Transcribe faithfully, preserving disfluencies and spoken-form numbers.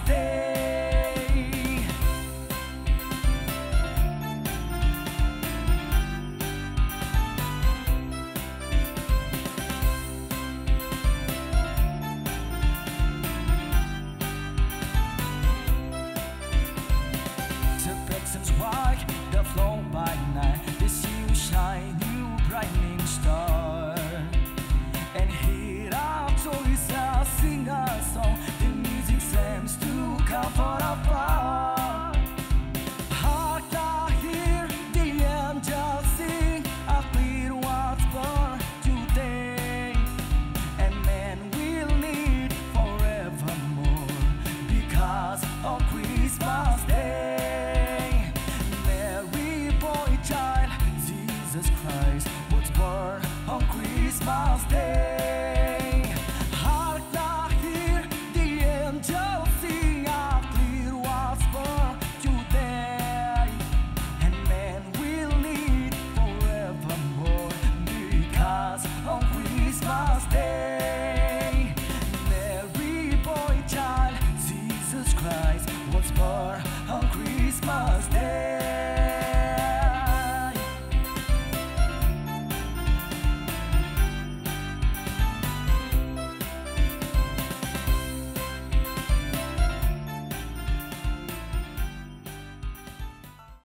stay. The pixels walk the floor by night. They see you shine, you brightening star. And here our toys are sing a song. The music seems to come for a part. Hark, I hear the angels sing a clear what's for today. And man will need forevermore because of Christ.